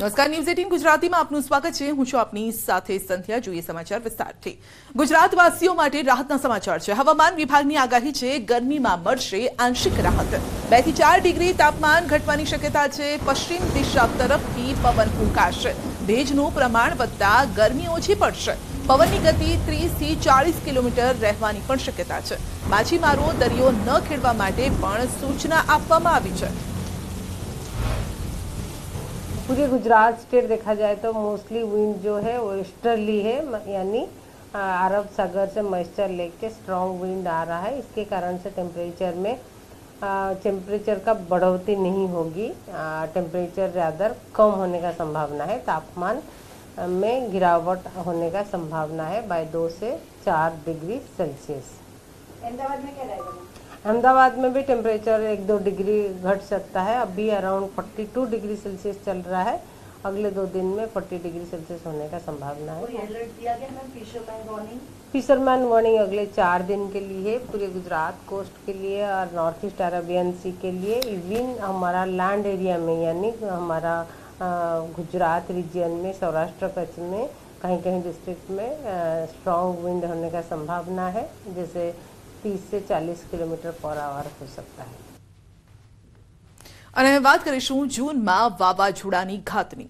નમસ્કાર, ન્યૂઝ 18 ગુજરાતીમાં આપનું સ્વાગત છે। હું છું આપની સાથે સંધ્યા। જોઈએ સમાચાર વિસ્તારથી। ગુજરાતવાસીઓ માટે રાહતના સમાચાર છે। હવામાન વિભાગની આગાહી છે, ગરમીમાં મળશે આંશિક રાહત। 2 થી 4 ડિગ્રી તાપમાન ઘટવાની શક્યતા છે। પશ્ચિમ દિશા તરફથી પવન ફૂંકાશે। ભેજનું પ્રમાણ વધતા ગરમી ઓછી પડશે। પવનની ગતિ 30 થી 40 કિલોમીટર રહેવાની પણ શક્યતા છે। માછીમારો દરિયો ન ખેડવા માટે પણ સૂચના આપવામાં આવી છે। पूरे गुजरात स्टेट देखा जाए तो मोस्टली विंड जो है वो ईस्टर्ली है, यानी अरब सागर से मॉइस्चर लेके स्ट्रॉन्ग विंड आ रहा है। इसके कारण से टेम्परेचर का बढ़ोतरी नहीं होगी। टेम्परेचर ज़्यादा कम होने का संभावना है। तापमान में गिरावट होने का संभावना है बाय 2 से 4 डिग्री सेल्सियस। अहमदाबाद में क्या रहेगा? अहमदाबाद में भी टेम्परेचर 1-2 डिग्री घट सकता है। अभी अराउंड 42 डिग्री सेल्सियस चल रहा है। अगले 2 दिन में 40 डिग्री सेल्सियस होने का संभावना है। कोई अलर्ट दिया गया ma'am? Fisherman warning? Fisherman warning अगले 4 दिन के लिए पूरे गुजरात कोस्ट के लिए और नॉर्थ ईस्ट अरेबियन सी के लिए। इवन हमारा लैंड एरिया में, यानी हमारा गुजरात रीजन में, सौराष्ट्र कच्छ में कहीं कहीं डिस्ट्रिक्ट में स्ट्रॉन्ग विंड होने का संभावना है, जैसे 30 से 40 किलोमीटर पर आवर हो सकता है। અને વાત કરીશું જૂનમાં વાવાઝોડાની ઘાતની।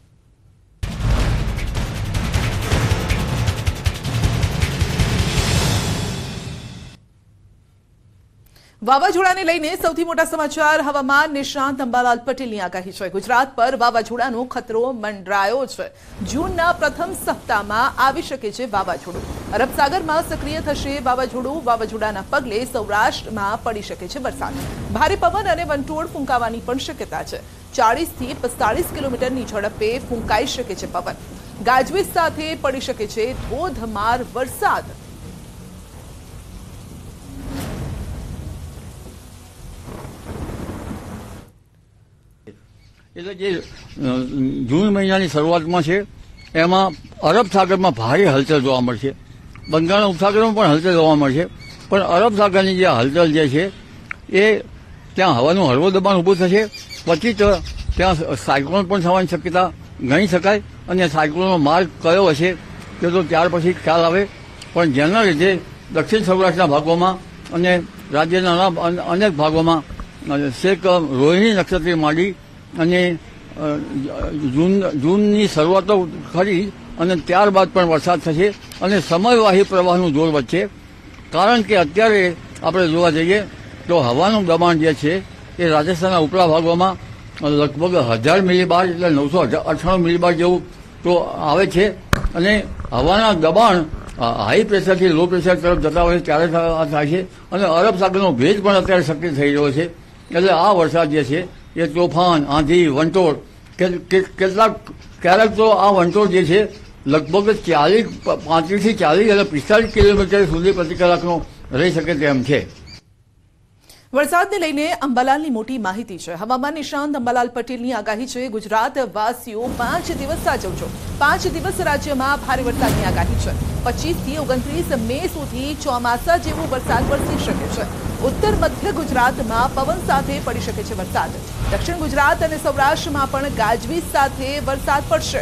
વાવાઝોડાને લઈને સૌથી મોટા સમાચાર। હવામાન નિષ્ણાંત અંબાલાલ પટેલની આગાહી છે। ગુજરાત પર વાવાઝોડાનો ખતરો મંડરાયો છે। જૂનના પ્રથમ સપ્તાહમાં આવી શકે છે વાવાઝોડું। અરબ સાગરમાં સક્રિય થશે વાવાઝોડું। વાવાઝોડાના પગલે સૌરાષ્ટ્રમાં પડી શકે છે વરસાદ। ભારે પવન અને વંટોળ ફૂંકાવાની પણ શક્યતા છે। 40 થી 45 કિલોમીટરની ઝડપે ફૂંકાઈ શકે છે પવન। ગાજવીજ સાથે પડી શકે છે ધોધમાર વરસાદ। એટલે જે જૂન મહિનાની શરૂઆતમાં છે એમાં અરબ સાગરમાં ભારે હલચલ જોવા મળશે। બંગાળના ઉપસાગરમાં પણ હલચલ જોવા મળશે, પણ અરબ સાગરની જે હલચલ જે છે એ ત્યાં હવાનું હળવું દબાણ ઊભું થશે। પછી ત્યાં સાયક્લોન પણ થવાની શક્યતા ગણી શકાય, અને સાયક્લોનનો માર્ગ કયો હશે તે તો ત્યાર પછી ખ્યાલ આવે। પણ જેના લીધે દક્ષિણ સૌરાષ્ટ્રના ભાગોમાં અને રાજ્યના અનેક ભાગોમાં છેક રોહિણી નક્ષત્રથી માંડી અને જૂનની શરૂઆત તો ખરી, અને ત્યારબાદ પણ વરસાદ થશે અને સમયવાહી પ્રવાહનું જોર વધશે। કારણ કે અત્યારે આપણે જોવા જઈએ તો હવાનું દબાણ જે છે એ રાજસ્થાનના ઉપલા ભાગોમાં લગભગ 1000 મિલીબાર એટલે 998 મિલીબાર જેવું તો આવે છે, અને હવાના દબાણ હાઈ પ્રેશરથી લો પ્રેશર તરફ જતા હોય ત્યારે થાય છે, અને અરબ સાગરનો ભેજ પણ અત્યારે સક્રિય થઈ રહ્યો છે। એટલે આ વરસાદ જે છે એ તોફાન, આંધી, વંટોળ, ક્યારેક તો આ વંટોળ જે છે લગભગ 35 થી 40 એટલે 45 કિલોમીટર સુધી પ્રતિ કલાકનો રહી શકે તેમ છે। વરસાદને લઈને અંબાલાલની મોટી માહિતી છે। હવામાન નિષ્ણાંત અંબાલાલ પટેલની આગાહી છે, ગુજરાત વાસીઓ 5 દિવસ સાચવજો। 5 દિવસ રાજ્યમાં ભારે વરસાદની આગાહી છે। 25 થી 29 મે સુધી ચોમાસા જેવો વરસાદ વરસી શકે છે। ઉત્તર મધ્ય ગુજરાતમાં પવન સાથે પડી શકે છે વરસાદ। દક્ષિણ ગુજરાત અને સૌરાષ્ટ્રમાં પણ ગાજવીજ સાથે વરસાદ પડશે।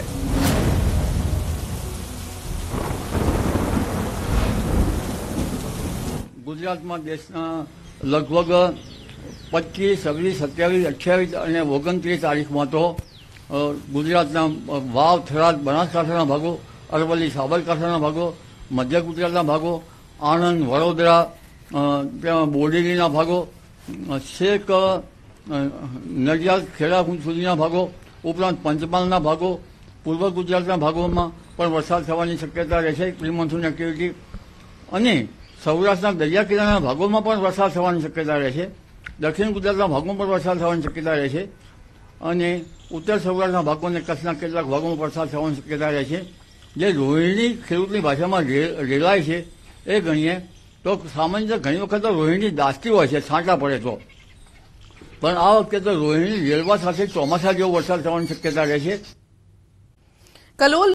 ગુજરાતમાં દેશના લગભગ 25, 26, 27, 28 અને 29 તારીખમાં તો ગુજરાતના વાવ, થરાદ, બનાસકાંઠાના ભાગો, અરવલ્લી, સાબરકાંઠાના ભાગો, મધ્ય ગુજરાતના ભાગો, આણંદ, વડોદરા, બોડેલીના ભાગો, છેક નડિયાદ, ખેડા સુધીના ભાગો, ઉપરાંત પંચમહાલના ભાગો, પૂર્વ ગુજરાતના ભાગોમાં પણ વરસાદ થવાની શક્યતા રહેશે, પ્રી મોન્સૂન એક્ટિવિટી, અને સૌરાષ્ટ્રના દરિયા કિનારાના ભાગોમાં પણ વરસાદ થવાની શક્યતા રહેશે। દક્ષિણ ગુજરાતના ભાગોમાં પણ વરસાદ થવાની શક્યતા રહેશે, અને ઉત્તર સૌરાષ્ટ્રના ભાગો અને કચ્છના કેટલાક ભાગોમાં વરસાદ થવાની શક્યતા રહેશે। જે રોહિણી ખેડૂતની ભાષામાં રેલાય છે એ ગણીએ તો સામાન્ય ઘણી વખત તો રોહિણી દાસ્તી હોય છે છાંટા પડે તો, પણ આ વખતે તો રોહિણી રેલવા સાથે ચોમાસા જેવો વરસાદ થવાની શક્યતા રહેશે। કલોલ